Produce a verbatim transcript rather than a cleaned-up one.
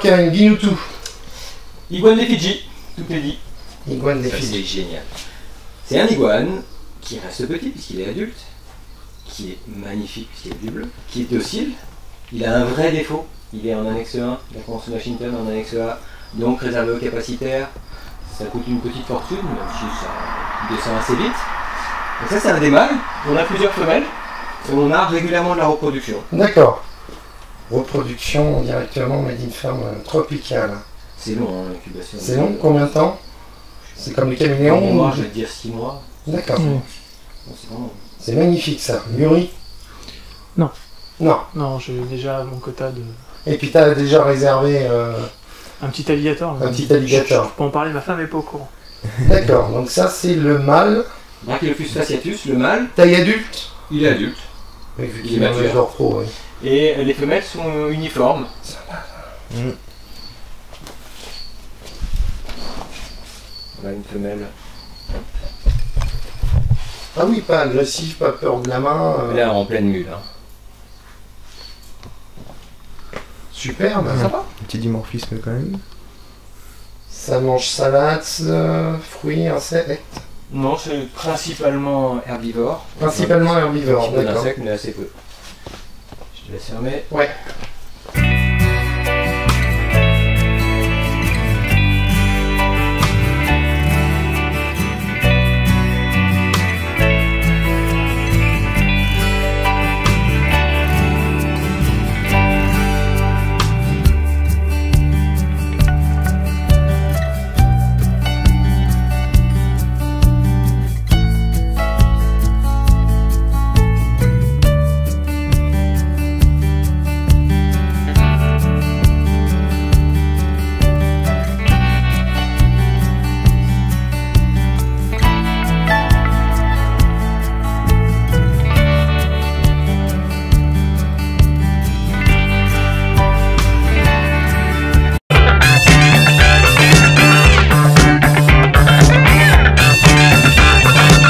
Kevin, dis-nous tout. Iguane des Fidji, tout est dit. Iguane des Ça, Fidji. c'est génial. C'est un iguane qui reste petit puisqu'il est adulte, qui est magnifique puisqu'il est du bleu, qui est docile. Il a un vrai défaut. Il est en annexe un, la convention de Washington en annexe A, donc réservé aux capacitaires. Ça coûte une petite fortune, même si ça descend assez vite. Donc ça, c'est un des mâles. On a plusieurs femelles et on a régulièrement de la reproduction. D'accord. Reproduction directement made in farm tropicale. C'est long, hein, l'incubation. C'est long, combien de temps? C'est comme les caméléons? Moi, je vais te dire six mois. D'accord. Mmh. Bon, c'est vraiment... C'est magnifique ça. Yuri? Non. Non. Non, j'ai déjà mon quota de... Et puis t'as déjà réservé euh, Un petit alligator. un petit alligator. Je, je peux en parler, ma femme n'est pas au courant. D'accord, donc ça c'est le mâle. Brachiophus fasciatus, le mâle, Taille adulte? il est adulte. Oui, vu Il qu'il est est mature. majeur pro, oui. Et les femelles sont uniformes. Mm. Voilà une femelle. Ah oui, pas agressif, pas peur de la main. euh, Là en pleine mule. Hein. Superbe. Ouais. Sympa. Petit dimorphisme quand même. Ça mange salade, euh, fruits, insectes. Non, c'est principalement herbivore. Principalement Un herbivore, petit peu d'accord. d'insectes, mais assez peu. Je te laisse fermer. Ouais.